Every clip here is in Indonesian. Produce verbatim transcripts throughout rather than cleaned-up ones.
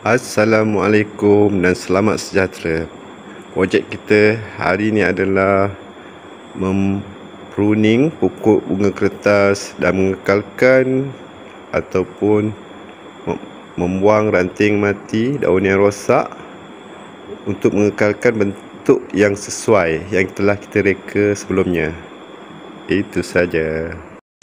Assalamualaikum dan selamat sejahtera. Projek kita hari ini adalah mempruning pokok bunga kertas dan mengekalkan ataupun membuang ranting mati, daun yang rosak untuk mengekalkan bentuk yang sesuai yang telah kita reka sebelumnya. Itu saja.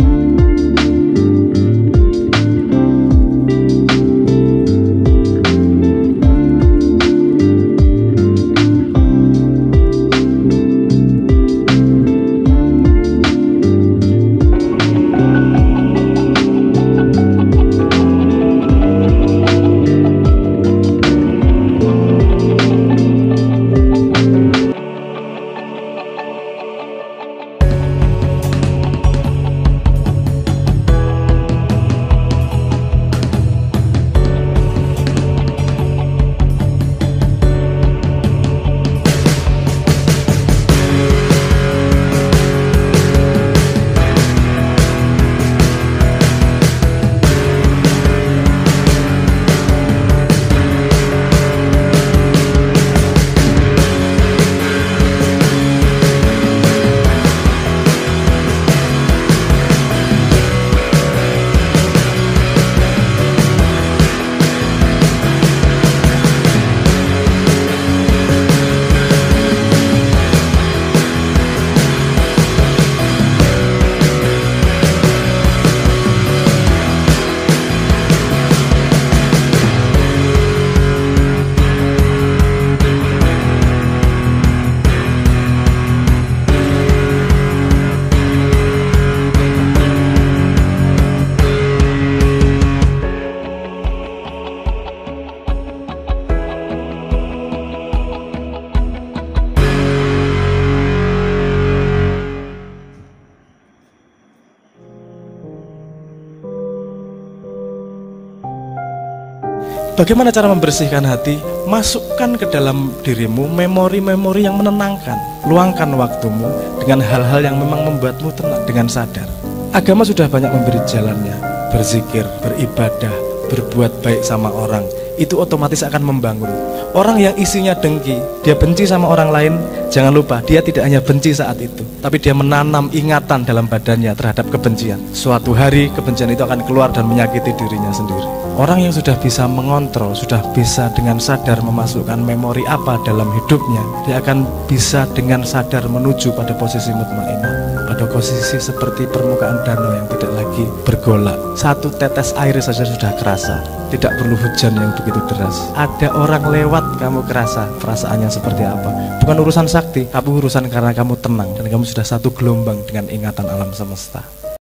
Bagaimana cara membersihkan hati? Masukkan ke dalam dirimu memori-memori yang menenangkan. Luangkan waktumu dengan hal-hal yang memang membuatmu tenang dengan sadar. Agama sudah banyak memberi jalannya. Berzikir, beribadah, berbuat baik sama orang, itu otomatis akan membangun. Orang yang isinya dengki, dia benci sama orang lain, jangan lupa dia tidak hanya benci saat itu, tapi dia menanam ingatan dalam badannya terhadap kebencian. Suatu hari kebencian itu akan keluar dan menyakiti dirinya sendiri. Orang yang sudah bisa mengontrol, sudah bisa dengan sadar memasukkan memori apa dalam hidupnya, dia akan bisa dengan sadar menuju pada posisi mutmainah, pada posisi seperti permukaan danau yang tidak lagi bergolak. Satu tetes air saja sudah kerasa, tidak perlu hujan yang begitu deras. Ada orang lewat, kamu kerasa perasaannya seperti apa. Bukan urusan sakti, tapi urusan karena kamu tenang dan kamu sudah satu gelombang dengan ingatan alam semesta.